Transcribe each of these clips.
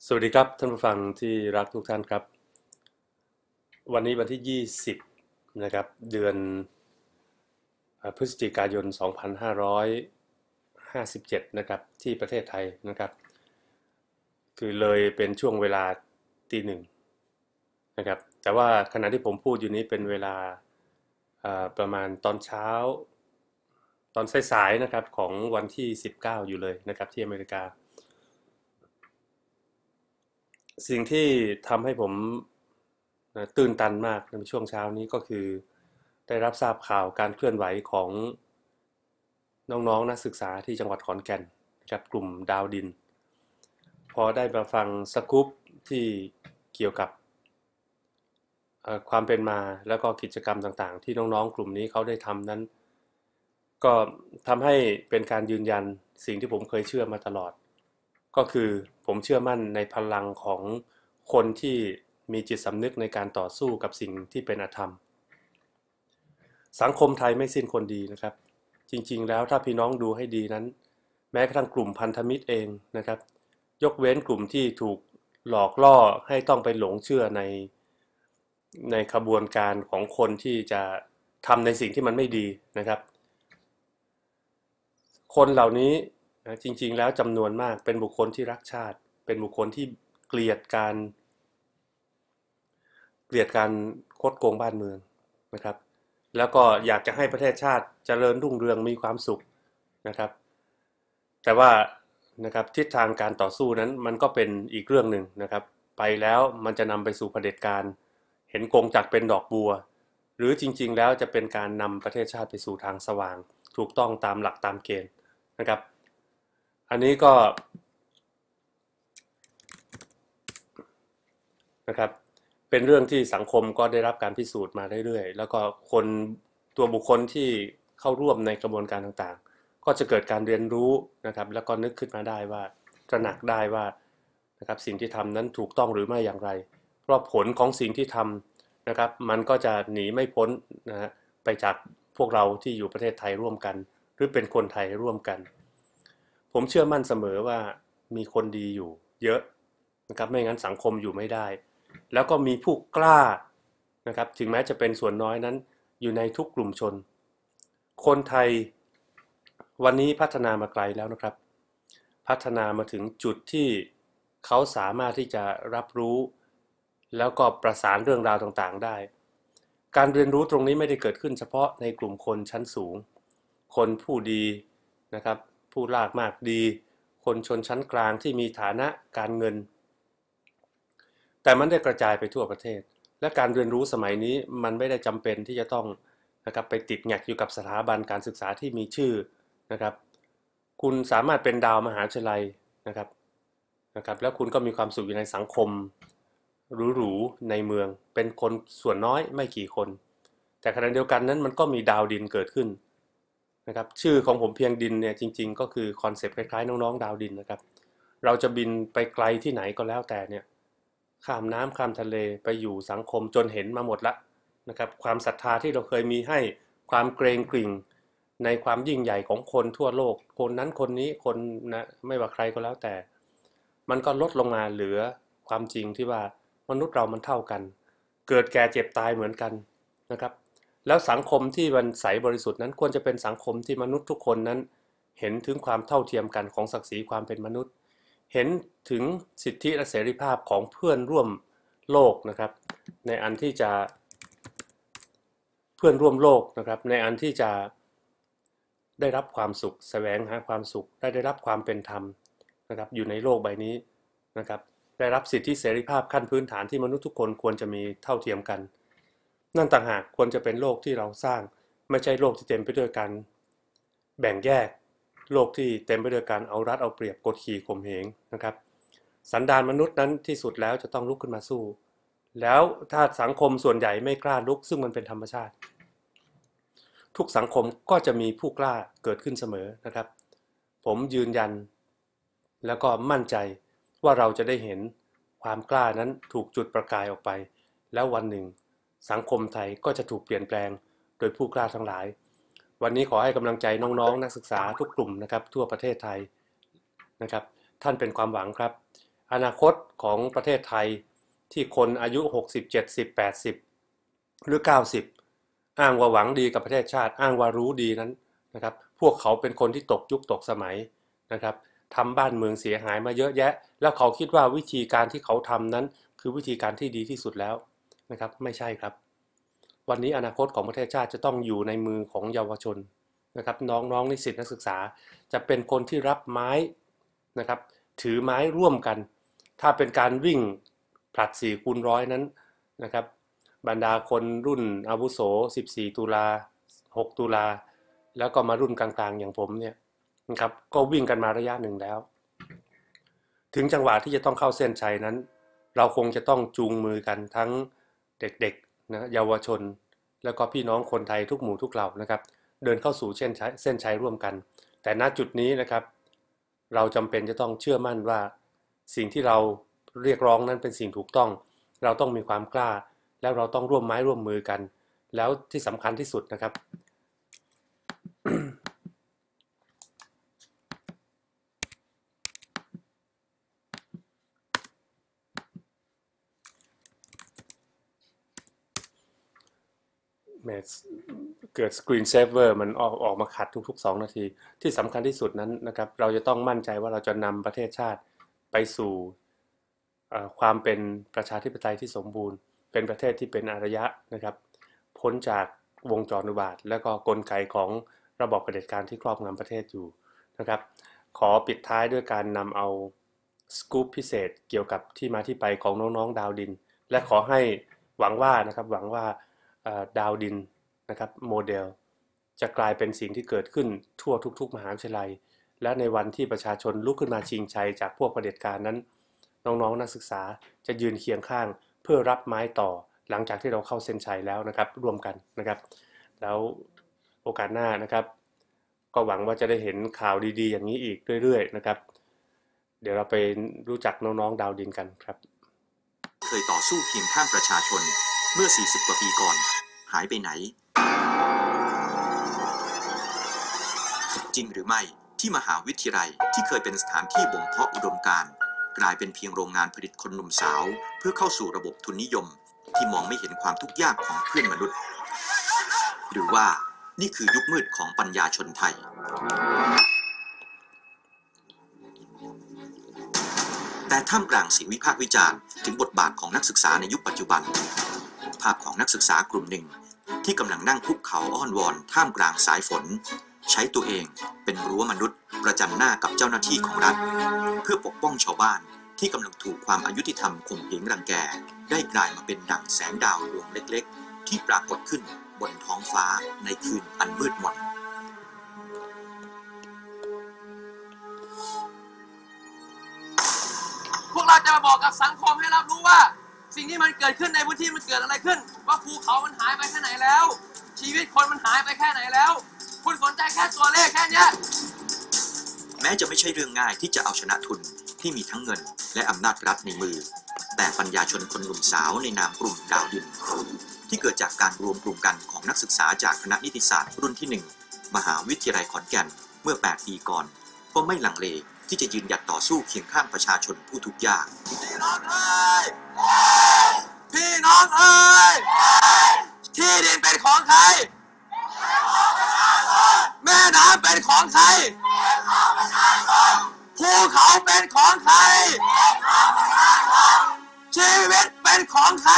สวัสดีครับท่านผู้ฟังที่รักทุกท่านครับวันนี้วันที่20นะครับเดือนพฤศจิกายน2557นะครับที่ประเทศไทยนะครับคือเลยเป็นช่วงเวลาตีหนึ่งนะครับแต่ว่าขณะที่ผมพูดอยู่นี้เป็นเวลาประมาณตอนเช้าตอนสายๆนะครับของวันที่19อยู่เลยนะครับที่อเมริกาสิ่งที่ทำให้ผมตื่นตันมากในช่วงเช้านี้ก็คือได้รับทราบข่าวการเคลื่อนไหวของน้องๆนักศึกษาที่จังหวัดขอนแก่นนะครับกลุ่มดาวดินพอได้มาฟังสกู๊ปที่เกี่ยวกับความเป็นมาแล้วก็กิจกรรมต่างๆที่น้องๆกลุ่มนี้เขาได้ทำนั้นก็ทำให้เป็นการยืนยันสิ่งที่ผมเคยเชื่อมาตลอดก็คือผมเชื่อมั่นในพลังของคนที่มีจิตสำนึกในการต่อสู้กับสิ่งที่เป็นอธรรมสังคมไทยไม่สิ้นคนดีนะครับจริงๆแล้วถ้าพี่น้องดูให้ดีนั้นแม้กระทั่งกลุ่มพันธมิตรเองนะครับยกเว้นกลุ่มที่ถูกหลอกล่อให้ต้องไปหลงเชื่อในขบวนการของคนที่จะทำในสิ่งที่มันไม่ดีนะครับคนเหล่านี้จริงๆแล้วจำนวนมากเป็นบุคคลที่รักชาติเป็นบุคคลที่เกลียดการคดโกงบ้านเมืองนะครับแล้วก็อยากจะให้ประเทศชาติเจริญรุ่งเรืองมีความสุขนะครับแต่ว่านะครับทิศทางการต่อสู้นั้นมันก็เป็นอีกเรื่องหนึ่งนะครับไปแล้วมันจะนำไปสู่เผด็จการเห็นกงจักรเป็นดอกบัวหรือจริงๆแล้วจะเป็นการนำประเทศชาติไปสู่ทางสว่างถูกต้องตามหลักตามเกณฑ์นะครับอันนี้ก็นะครับเป็นเรื่องที่สังคมก็ได้รับการพิสูจน์มาเรื่อยๆแล้วก็คนตัวบุคคลที่เข้าร่วมในกระบวนการต่างๆก็จะเกิดการเรียนรู้นะครับแล้วก็นึกขึ้นมาได้ว่าตระหนักได้ว่านะครับสิ่งที่ทำนั้นถูกต้องหรือไม่อย่างไรเพราะผลของสิ่งที่ทำนะครับมันก็จะหนีไม่พ้นนะฮะไปจากพวกเราที่อยู่ประเทศไทยร่วมกันหรือเป็นคนไทยร่วมกันผมเชื่อมั่นเสมอว่ามีคนดีอยู่เยอะนะครับไม่งั้นสังคมอยู่ไม่ได้แล้วก็มีผู้กล้านะครับถึงแม้จะเป็นส่วนน้อยนั้นอยู่ในทุกกลุ่มชนคนไทยวันนี้พัฒนามาไกลแล้วนะครับพัฒนามาถึงจุดที่เขาสามารถที่จะรับรู้แล้วก็ประสานเรื่องราวต่างๆได้การเรียนรู้ตรงนี้ไม่ได้เกิดขึ้นเฉพาะในกลุ่มคนชั้นสูงคนผู้ดีนะครับผู้ลากมากดีคนชนชั้นกลางที่มีฐานะการเงินแต่มันได้กระจายไปทั่วประเทศและการเรียนรู้สมัยนี้มันไม่ได้จำเป็นที่จะต้องนะครับไปติดแงกอยู่กับสถาบันการศึกษาที่มีชื่อนะครับคุณสามารถเป็นดาวมหาวิทยาลัยนะครับแล้วคุณก็มีความสุขอยู่ในสังคมหรูๆในเมืองเป็นคนส่วนน้อยไม่กี่คนแต่ขณะเดียวกันนั้นมันก็มีดาวดินเกิดขึ้นนะครับชื่อของผมเพียงดินเนี่ยจริงๆก็คือคอนเซปต์คล้ายๆน้องๆดาวดินนะครับเราจะบินไปไกลที่ไหนก็แล้วแต่เนี่ยข้ามน้ำข้ามทะเลไปอยู่สังคมจนเห็นมาหมดละนะครับความศรัทธาที่เราเคยมีให้ความเกรงกริ่งในความยิ่งใหญ่ของคนทั่วโลกคนนั้นคนนี้คนนะไม่ว่าใครก็แล้วแต่มันก็ลดลงมาเหลือความจริงที่ว่ามนุษย์เรามันเท่ากันเกิดแก่เจ็บตายเหมือนกันนะครับแล้วสังคมที่มันใสบริสุทธิ์นั้นควรจะเป็นสังคมที่มนุษย์ทุกคนนั้นเห็นถึงความเท่าเทียมกันของศักดิ์ศรีความเป็นมนุษย์เห็นถึงสิทธิและเสรีภาพของเพื่อนร่วมโลกนะครับในอันที่จะเพื่อนร่วมโลกนะครับในอันที่จะได้รับความสุขแสวงหาความสุขได้รับความเป็นธรรมนะครับอยู่ในโลกใบนี้นะครับได้รับสิทธิเสรีภาพขั้นพื้นฐานที่มนุษย์ทุกคนควรจะมีเท่าเทียมกันนั่นต่างหากควรจะเป็นโลกที่เราสร้างไม่ใช่โลกที่เต็มไปด้วยการแบ่งแยกโลกที่เต็มไปด้วยการเอารัดเอาเปรียบกดขี่ข่มเหงนะครับสันดานมนุษย์นั้นที่สุดแล้วจะต้องลุกขึ้นมาสู้แล้วถ้าสังคมส่วนใหญ่ไม่กล้าลุกซึ่งมันเป็นธรรมชาติทุกสังคมก็จะมีผู้กล้าเกิดขึ้นเสมอนะครับผมยืนยันแล้วก็มั่นใจว่าเราจะได้เห็นความกล้านั้นถูกจุดประกายออกไปแล้ววันหนึ่งสังคมไทยก็จะถูกเปลี่ยนแปลงโดยผู้กล้าทั้งหลายวันนี้ขอให้กำลังใจน้องๆนักศึกษาทุกกลุ่มนะครับทั่วประเทศไทยนะครับท่านเป็นความหวังครับอนาคตของประเทศไทยที่คนอายุ60 70 80หรือ90อ้างว่าหวังดีกับประเทศชาติอ้างว่ารู้ดีนั้นนะครับพวกเขาเป็นคนที่ตกยุคตกสมัยนะครับทำบ้านเมืองเสียหายมาเยอะแยะแล้วเขาคิดว่าวิธีการที่เขาทำนั้นคือวิธีการที่ดีที่สุดแล้วนะครับไม่ใช่ครับวันนี้อนาคตของประเทศชาติจะต้องอยู่ในมือของเยาวชนนะครับน้องๆนิสิตนักศึกษาจะเป็นคนที่รับไม้นะครับถือไม้ร่วมกันถ้าเป็นการวิ่งผลัด4x100นั้นนะครับบรรดาคนรุ่นอาวุโส14ตุลา6ตุลาแล้วก็มารุ่นกลางๆอย่างผมเนี่ยนะครับก็วิ่งกันมาระยะหนึ่งแล้วถึงจังหวะที่จะต้องเข้าเส้นชัยนั้นเราคงจะต้องจูงมือกันทั้งเด็กๆนะเยาวชนแล้วก็พี่น้องคนไทยทุกหมู่ทุกเหล่านะครับเดินเข้าสู่เส้นชัยร่วมกันแต่ณจุดนี้นะครับเราจำเป็นจะต้องเชื่อมั่นว่าสิ่งที่เราเรียกร้องนั้นเป็นสิ่งถูกต้องเราต้องมีความกล้าแล้วเราต้องร่วมไม้ร่วมมือกันแล้วที่สำคัญที่สุดนะครับ เกิดสกรีนเซฟเวอร์มันออกมาขัดทุกๆ2นาทีที่สำคัญที่สุดนั้นนะครับเราจะต้องมั่นใจว่าเราจะนำประเทศชาติไปสู่ความเป็นประชาธิปไตยที่สมบูรณ์เป็นประเทศที่เป็นอารยะนะครับพ้นจากวงจรอุบาทและก็กลไกของระบอบเผด็จการที่ครอบงำประเทศอยู่นะครับขอปิดท้ายด้วยการนำเอาสกู๊ปพิเศษเกี่ยวกับที่มาที่ไปของน้องๆดาวดินและขอให้หวังว่าดาวดินนะครับโมเดลจะกลายเป็นสิ่งที่เกิดขึ้นทั่วทุกๆมหาวิทยาลัยและในวันที่ประชาชนลุกขึ้นมาชิงชัยจากพวกเผด็จการนั้นน้องๆนักศึกษาจะยืนเคียงข้างเพื่อรับไม้ต่อหลังจากที่เราเข้าเส้นชัยแล้วนะครับร่วมกันนะครับแล้วโอกาสหน้านะครับก็หวังว่าจะได้เห็นข่าวดีๆอย่างนี้อีกเรื่อยๆนะครับเดี๋ยวเราไปรู้จักน้องๆดาวดินกันครับเคยต่อสู้เคียงข้างประชาชนเมื่อ40 กว่าปีก่อนหายไปไหนจริงหรือไม่ที่มหาวิทยาลัยที่เคยเป็นสถานที่บ่มเพาะอุดมการณ์กลายเป็นเพียงโรงงานผลิตคนหนุ่มสาวเพื่อเข้าสู่ระบบทุนนิยมที่มองไม่เห็นความทุกข์ยากของเพื่อนมนุษย์หรือว่านี่คือยุคมืดของปัญญาชนไทยแต่ท่ามกลางเสียงวิพากษ์วิจารณ์ถึงบทบาทของนักศึกษาในยุคปัจจุบันภาพของนักศึกษากลุ่มหนึ่งที่กำลังนั่งคุกเข่าอ้อนวอนท่ามกลางสายฝนใช้ตัวเองเป็นรั้วมนุษย์ประจันหน้ากับเจ้าหน้าที่ของรัฐเพื่อปกป้องชาวบ้านที่กำลังถูกความอายุติธรรมข่มเหงรังแกได้กลายมาเป็นดั่งแสงดาวดวงเล็กๆที่ปรากฏขึ้นบนท้องฟ้าในคืนอันมืดมนพวกเราจะมาบอกกับสังคมให้รับรู้ว่าสิ่งที่มันเกิดขึ้นในพื้นที่มันเกิดอะไรขึ้นว่าภูเขามันหายไปแค่ไหนแล้วชีวิตคนมันหายไปแค่ไหนแล้วคุณสนใจแค่ตัวเลขแค่นี้แม้จะไม่ใช่เรื่องง่ายที่จะเอาชนะทุนที่มีทั้งเงินและอำนาจรัฐในมือแต่ปัญญาชนคนหนุ่มสาวในนามกลุ่มดาวดินที่เกิดจากการรวมกลุ่มกันของนักศึกษาจากคณะนิติศาสตร์รุ่นที่1มหาวิทยาลัยขอนแก่นเมื่อ8 ปีก่อนก็ไม่ลังเลที่จะยืนหยัดต่อสู้เคียงข้างประชาชนผู้ทุกข์ยากพี่น้องเอ้ยพี่น้องเอ้ยที่ดินเป็นของใครแม่น้ำเป็นของใครภูเขาเป็นของใครชีวิตเป็นของใคร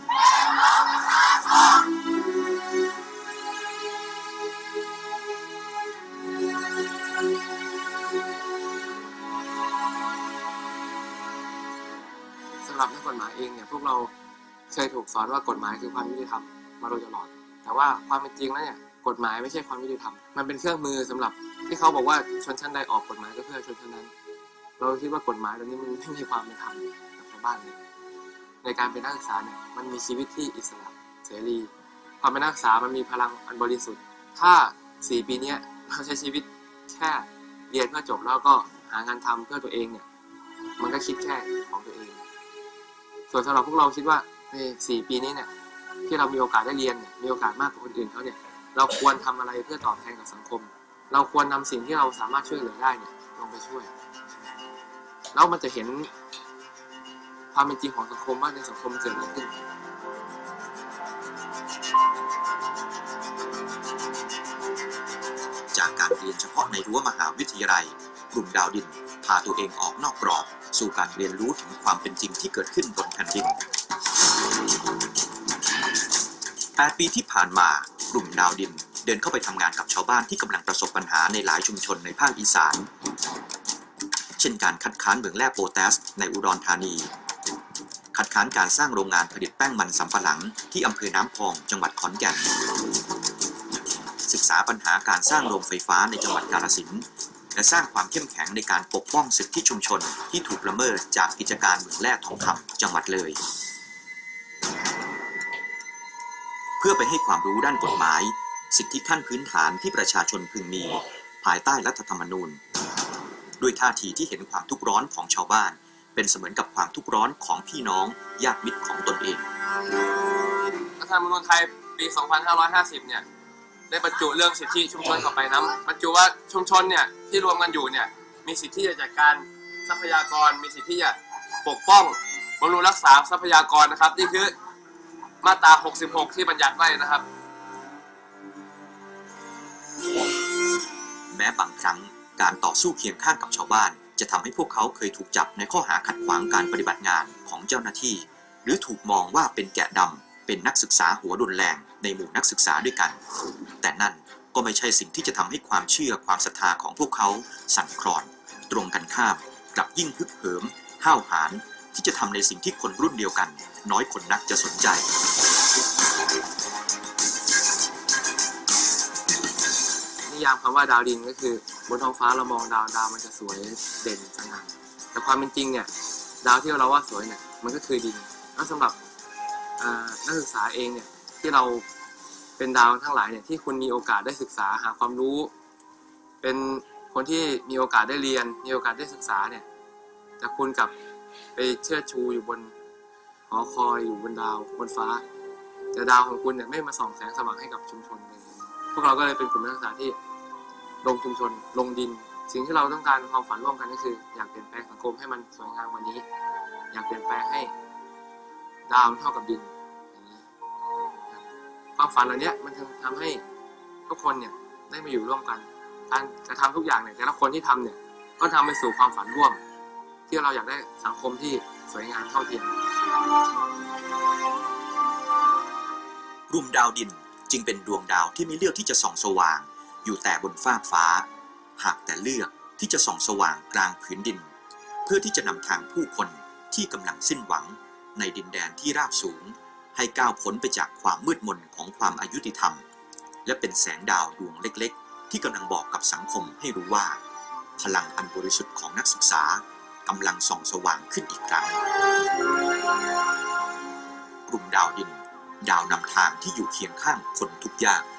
สำหรับนักกฎหมายเองเนี่ยพวกเราเคยถูกสอนว่ากฎหมายคือความยุติธรรมมาโดยตลอดแต่ว่าความเป็นจริงแล้วเนี่ยกฎหมายไม่ใช่ความยุติธรรมมันเป็นเครื่องมือสำหรับที่เขาบอกว่าชนชั้นใดออกกฎหมายก็เพื่อชนชั้นนั้นเราคิดว่ากฎหมายตรงนี้มันไม่มีความเป็นธรรมกับชาวบ้านเลยในการเป็นนักศึกษาเนี่ยมันมีชีวิตที่อิสระเสรีความเป็นนักศึกษามันมีพลังอันบริสุทธิ์ถ้า4 ปีนี้เราใช้ชีวิตแค่เรียนเพื่อจบแล้วก็หางานทำเพื่อตัวเองเนี่ยมันก็คิดแค่ของตัวเองส่วนสำหรับพวกเราคิดว่าใน4 ปีนี้เนี่ยที่เรามีโอกาสได้เรียนเนี่ยมีโอกาสมากกว่าคนอื่นเขาเนี่ยเราควรทำอะไรเพื่อตอบแทนกับสังคมเราควรนำสิ่งที่เราสามารถช่วยเหลือได้เนี่ยลงไปช่วยแล้วมันจะเห็นความเป็นจริงของสังคมว่าในสังคมเกิดอะไรขึ้นจากการเรียนเฉพาะในรั้วมหาวิทยาลัยกลุ่มดาวดินพาตัวเองออกนอกกรอบสู่การเรียนรู้ถึงความเป็นจริงที่เกิดขึ้นบนแผ่นดิน 8 ปีที่ผ่านมากลุ่มดาวดินเดินเข้าไปทำงานกับชาวบ้านที่กำลังประสบปัญหาในหลายชุมชนในภาคอีสานเช่นการคัดค้านเหมืองแร่โพแทสในอุดรธานีคัดค้านการสร้างโรงงานผลิตแป้งมันสำปะหลังที่อำเภอน้ำพองจังหวัดขอนแก่นศึกษาปัญหาการสร้างโรงไฟฟ้าในจังหวัดกาฬสินธุ์และสร้างความเข้มแข็งในการปกป้องสิทธิชุมชนที่ถูกละเมิดจากกิจการเหมืองแร่ทองคำจังหวัดเลยเพื่อไปให้ความรู้ด้านกฎหมายสิทธิขั้นพื้นฐานที่ประชาชนพึงมีภายใต้รัฐธรรมนูญด้วยท่าทีที่เห็นความทุกข์ร้อนของชาวบ้านเป็นเสมือนกับความทุกข์ร้อนของพี่น้องญาติมิตรของตนเองรัฐธรรมนูญไทยปี 2550 เนี่ยได้บรรจุเรื่องสิทธิชุมชนเข้าไปน้ำบรรจุว่าชุมชนเนี่ยที่รวมกันอยู่เนี่ยมีสิทธิจะจัดการทรัพยากรมีสิทธิจะปกป้องบำรุงรักษาทรัพยากรนะครับนี่คือมาตรา 66 ที่บัญญัติไว้นะครับแม้บางครั้งการต่อสู้เคียงข้างกับชาวบ้านจะทำให้พวกเขาเคยถูกจับในข้อหาขัดขวางการปฏิบัติงานของเจ้าหน้าที่หรือถูกมองว่าเป็นแกะดำเป็นนักศึกษาหัวรุนแรงในหมู่นักศึกษาด้วยกันแต่นั่นก็ไม่ใช่สิ่งที่จะทำให้ความเชื่อความศรัทธาของพวกเขาสั่นคลอนตรงกันข้ามกลับยิ่งฮึกเหิมห้าวหาญที่จะทำในสิ่งที่คนรุ่นเดียวกันน้อยคนนักจะสนใจนิยามคำว่าดาวดินก็คือบนท้องฟ้าเรามองดาวมันจะสวยเด่นสง่าแต่ความเป็นจริงเนี่ยดาวที่เราว่าสวยเนี่ยมันก็คือดินแล้วสำหรับนักศึกษาเองเนี่ยที่เราเป็นดาวทั้งหลายเนี่ยที่คุณมีโอกาสได้ศึกษาหาความรู้เป็นคนที่มีโอกาสได้เรียนมีโอกาสได้ศึกษาเนี่ยแต่คุณกลับไปเชิดชูอยู่บนหอคอยอยู่บนดาวบนฟ้าแต่ดาวของคุณเนี่ยไม่มาส่องแสงสว่างให้กับชุมชนเลยพวกเราก็เลยเป็นกลุ่มนักศึกษาที่ลงชุมชนลงดินสิ่งที่เราต้องการความฝันร่วมกันก็คืออยากเปลี่ยนแปลงสังคมให้มันสวยงามกว่านี้อยากเปลี่ยนแปลงให้ดาวเท่ากับดินอย่างนี้ความฝันเหล่านี้มันทำให้ทุกคนเนี่ยได้มาอยู่ร่วมกันการกระทำทุกอย่างเนี่ยแต่ละคนที่ทำเนี่ยก็ทำไปสู่ความฝันร่วมที่เราอยากได้สังคมที่สวยงามเท่าเทียมกลุ่มดาวดินจึงเป็นดวงดาวที่ไม่เลือกที่จะส่องสว่างอยู่แต่บนฟากฟ้าหากแต่เลือกที่จะส่องสว่างกลางพื้นดินเพื่อที่จะนำทางผู้คนที่กำลังสิ้นหวังในดินแดนที่ราบสูงให้ก้าวพ้นไปจากความมืดมนของความอายุติธรรมและเป็นแสงดาวดวงเล็กๆที่กำลังบอกกับสังคมให้รู้ว่าพลังอันบริสุทธิ์ของนักศึกษากำลังส่องสว่างขึ้นอีกครั้งกลุ่มดาวดินดาวนำทางที่อยู่เคียงข้างคนทุกข์ยาก